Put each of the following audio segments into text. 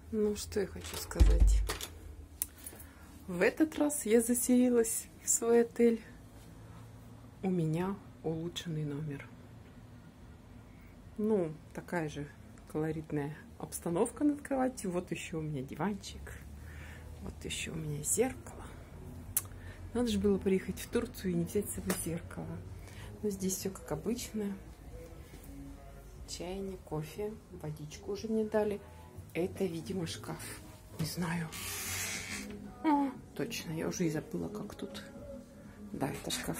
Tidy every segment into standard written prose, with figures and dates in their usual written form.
Ну, что я хочу сказать. В этот раз я заселилась в свой отель. У меня улучшенный номер. Ну, такая же колоритная обстановка над кроватью. Вот еще у меня диванчик. Вот еще у меня зеркало. Надо же было приехать в Турцию и не взять с собой зеркало. Но здесь все как обычно. Чайник, кофе, водичку уже мне дали. Это, видимо, шкаф. Не знаю. О, точно, я уже и забыла, как тут. Да, это шкаф.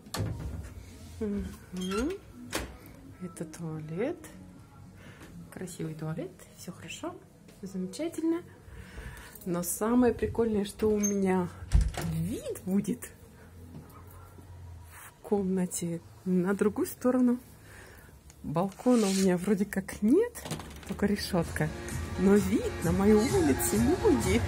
Угу. Это туалет. Красивый туалет. Все хорошо. Замечательно. Но самое прикольное, что у меня вид будет в комнате на другую сторону. Балкона у меня вроде как нет, только решетка. Но вид на мою улицу, люди.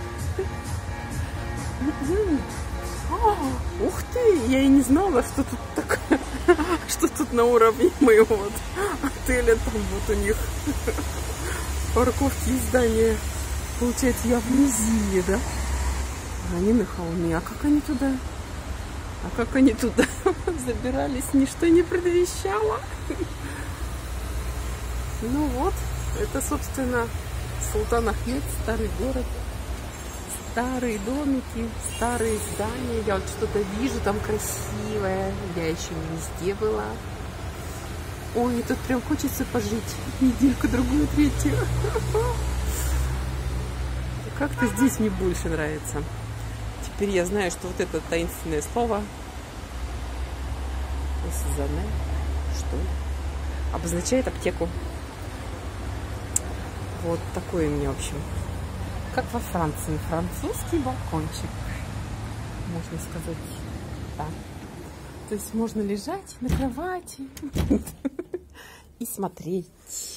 Ух ты! Я и не знала, что тут такое, что тут на уровне моего вот отеля, там вот у них парковки и здания. Получается, я в Мизине, да? Они на холме. А как они туда? Забирались? Ничто не предвещало. Ну вот, это, собственно, Султан Ахмед, старый город. Старые домики, старые здания. Я вот что-то вижу там красивое. Я еще не везде была. Ой, тут прям хочется пожить недельку, другую, третью. Как-то здесь мне больше нравится. Теперь я знаю, что вот это таинственное слово что обозначает аптеку. Вот такой у меня, в общем, как во Франции, французский балкончик, можно сказать, да. То есть можно лежать на кровати и смотреть.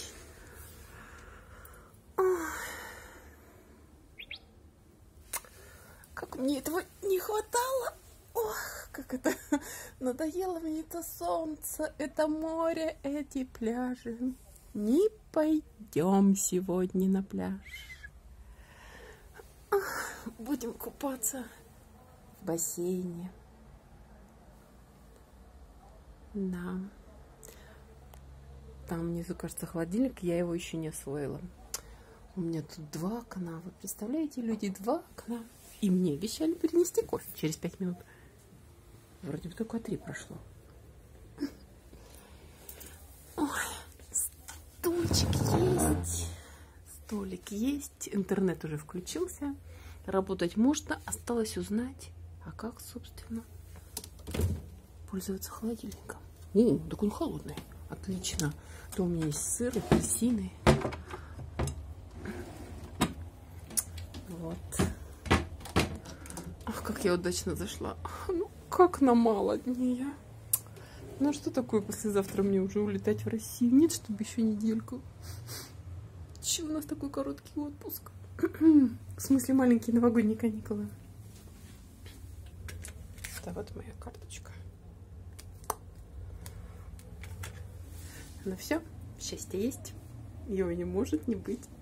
Как мне этого не хватало. Ох, как это надоело мне это солнце, это море, эти пляжи. Не пойдем сегодня на пляж. Будем купаться в бассейне. Да. Там внизу, кажется, холодильник. Я его еще не освоила. У меня тут 2 окна. Вы представляете, люди, 2 окна. И мне обещали перенести кофе через 5 минут. Вроде бы только 3 прошло. Ой, стульчик есть. Столик есть. Интернет уже включился. Работать можно. Осталось узнать, а как, собственно, пользоваться холодильником. О, такой он холодный. Отлично. То у меня есть сыр, апельсины. Вот. Ах, как я удачно зашла. Ну, как на мало дней. Ну, а что такое послезавтра мне уже улетать в Россию? Нет, чтобы еще недельку. Чего у нас такой короткий отпуск? В смысле, маленькие новогодние каникулы. Да, вот моя карточка. Ну все, счастье есть. Его не может не быть.